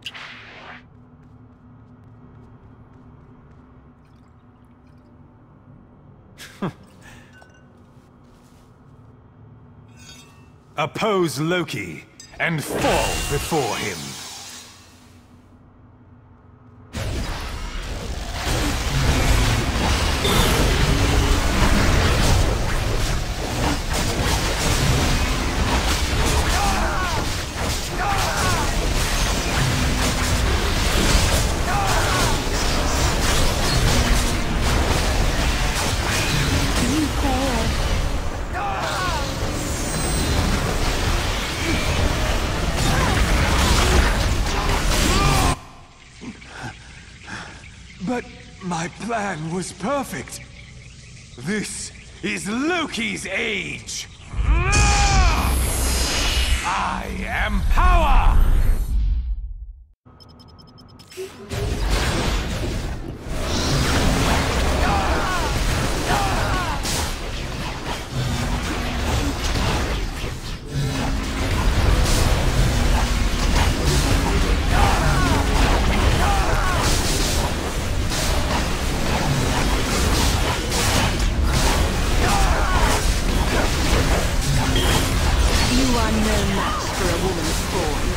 Oppose Loki and fall before him. But my plan was perfect. This is Loki's age. I am power! You are no match for a woman's form.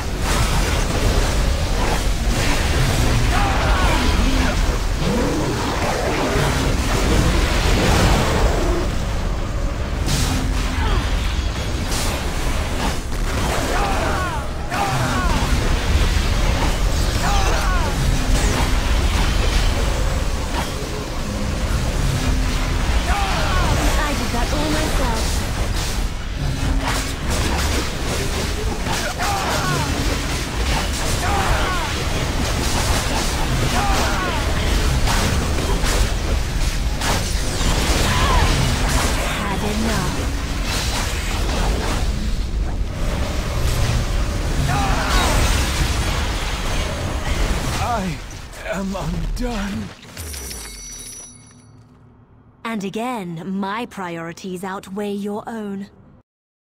I did that all myself. I am undone. And again, my priorities outweigh your own.